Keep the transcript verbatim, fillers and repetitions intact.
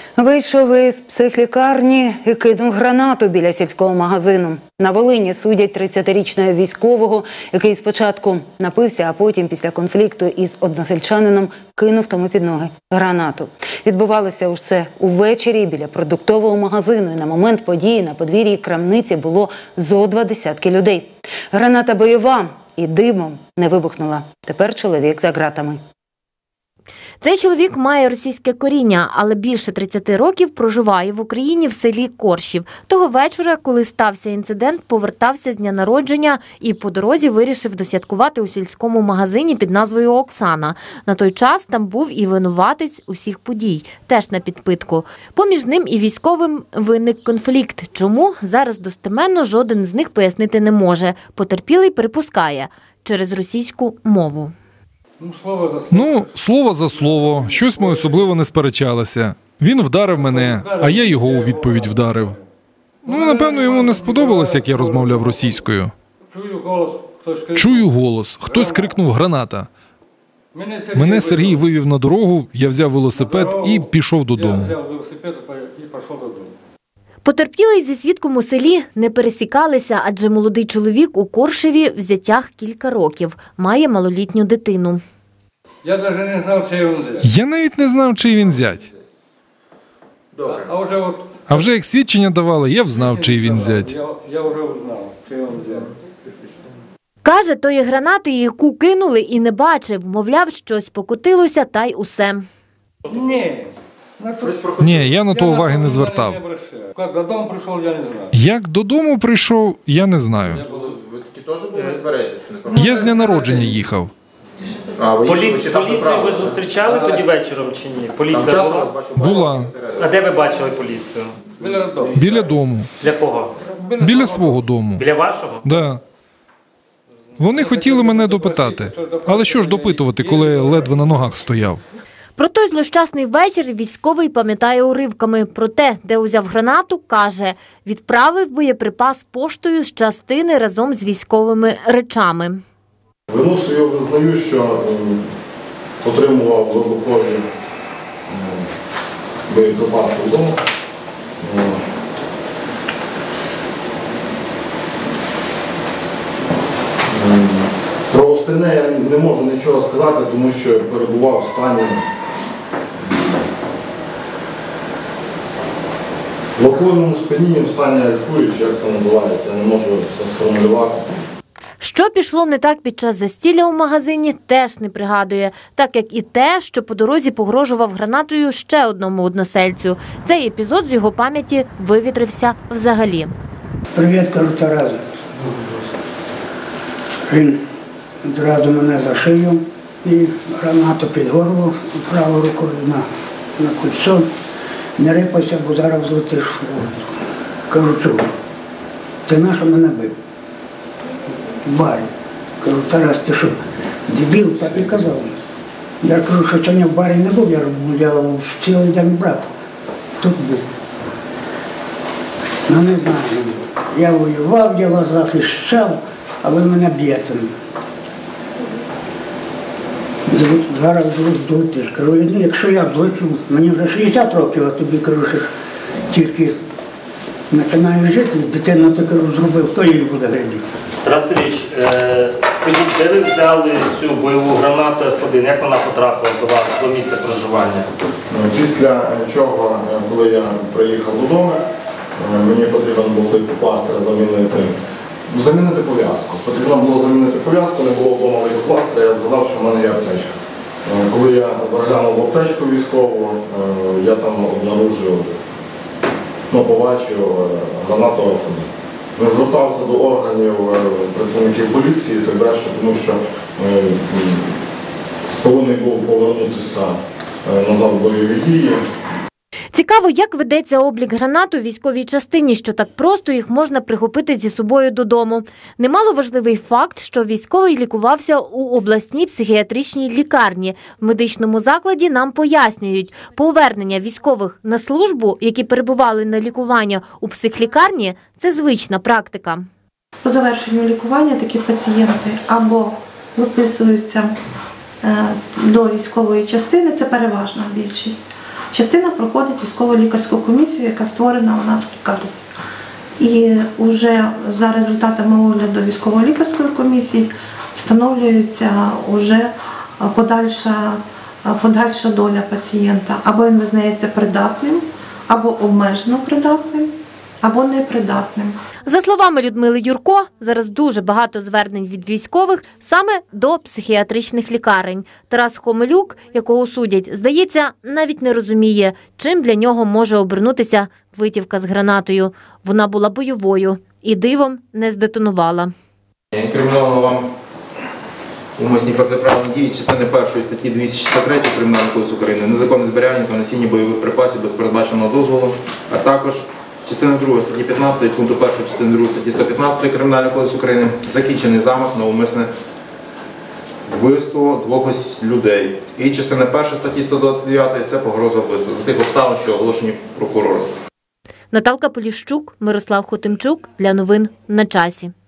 Вийшов із психлікарні і кинув гранату біля сільського магазину. На Волині судять тридцятирічного військового, який спочатку напився, а потім після конфлікту із односельчанином кинув тому під ноги гранату. Відбувалося уж це увечері біля продуктового магазину, і на момент події на подвір'ї крамниці було зо два десятки людей. Граната бойова і димом не вибухнула. Тепер чоловік за ґратами. Цей чоловік має російське коріння, але більше тридцяти років проживає в Україні в селі Коршів. Того вечора, коли стався інцидент, повертався з дня народження і по дорозі вирішив досвяткувати у сільському магазині під назвою «Оксана». На той час там був і винуватець усіх подій, теж на підпитку. Поміж ним і військовим виник конфлікт. Чому? Зараз достеменно жоден з них пояснити не може. Потерпілий припускає – через російську мову. Ну, слово за слово. Ну, слово за слово. Щось ми особливо не сперечалися. Він вдарив мене, а я його у відповідь вдарив. Ну, напевно, йому не сподобалось, як я розмовляв російською. Чую голос, хтось крикнув. Чую голос. Хтось крикнув «граната». Мене Сергій вивів на дорогу, я взяв велосипед і пішов додому. Я взяв велосипед і пішов додому. Потерпілий зі свідком у селі не пересікалися, адже молодий чоловік у Коршеві в зятях кілька років. Має малолітню дитину. Я навіть не знав, чий він зять. Я навіть не знав, чий він зять. Добре. А вже от... А вже як свідчення давали, я взнав, чий він зять. Я, я вже знав, чий він зять. Каже, тої гранати, яку кинули, і не бачив. Мовляв, щось покотилося, та й усе. Ні. Ні, я на то уваги не звертав. Як додому прийшов, я не знаю. Як додому прийшов, я не знаю. Ви такі теж були тверезі? Я з дня народження їхав. Поліцію ви зустрічали тоді вечором чи ні? Поліція була? Була. А де ви бачили поліцію? Біля дому. Біля дому. Для кого? Біля свого дому. Біля вашого? Да. Вони хотіли мене допитати. Але що ж допитувати, коли я ледве на ногах стояв? Про той злощасний вечір військовий пам'ятає уривками. Про те, де узяв гранату, каже, відправив боєприпас поштою з частини разом з військовими речами. Вину свою визнаю, що отримував вибухові боєприпаси вдома. Про остальне я не можу нічого сказати, тому що перебував в стані в алкогольному сп'янінні, в стані альфуючи, як це називається, я не можу це сформулювати. Що пішло не так під час застілля у магазині, теж не пригадує, так як і те, що по дорозі погрожував гранатою ще одному односельцю. Цей епізод з його пам'яті вивітрився взагалі. Привіт, кажу, Тарас. Він одразу мене за шию і гранату під горло, правою рукою на, на кольцо. Не рипайся, бо зараз злетиш. Кажу, чого? Ти на що мене бив? В барі. Кажу, Тарас, ти що, дебіл? Так і казав. Я кажу, що сьогодні в барі не був, я, я цілий день брат. Тут був. Ну не знаю. Я воював, я вас захищав, а ви мене б'єте. Зараз злетиш. Кажу, якщо я злечу, мені вже шістдесят років, а тобі кажу, що тільки починаю жити, дитину ти, кажу, зробив, хто її буде гребти. Тарас Сергійович, скажіть, де ви взяли цю бойову гранату еф один? Як вона потрапила до вас, до місця проживання? Після чого, коли я приїхав додому, мені потрібно було лейкопластир замінити. Замінити пов'язку. Потрібно було замінити пов'язку, не було вдома лейкопластиря, я згадав, що в мене є аптечка. Коли я заглянув в аптечку військову, я там обнаружив, ну, побачив гранату еф один. Не звертався до органів працівників поліції і так далі, тому що повинен був повернутися назад в бойові дії. Цікаво, як ведеться облік гранат у військовій частині, що так просто їх можна прихопити зі собою додому. Немало важливий факт, що військовий лікувався у обласній психіатричній лікарні. В медичному закладі нам пояснюють, повернення військових на службу, які перебували на лікування у психлікарні, це звична практика. По завершенню лікування такі пацієнти або виписуються до військової частини, це переважна більшість, частина проходить військово-лікарську комісію, яка створена у нас в лікарні. І вже за результатами огляду військово-лікарської комісії встановлюється вже подальша, подальша доля пацієнта. Або він визнається придатним, або обмежено придатним, або непридатним. За словами Людмили Юрко, зараз дуже багато звернень від військових саме до психіатричних лікарень. Тарас Хомелюк, якого судять, здається, навіть не розуміє, чим для нього може обернутися витівка з гранатою. Вона була бойовою і дивом не здетонувала. Інкриміновано вам умисні протиправні дії частини першої статті двісті шістдесят три Кримінального кодексу України, незаконне зберігання та носіння бойових припасів без передбаченого дозволу, а також частина друга статті п'ятнадцять, пункту першого частини другої статті сто п'ятнадцять Кримінального кодексу України, закінчений замах на умисне вбивство двох ось людей. І частина перша статті сто двадцять дев'ять – це погроза вбивства за тих обставин, що оголошені прокурором. Наталка Поліщук, Мирослав Хотимчук для новин на часі.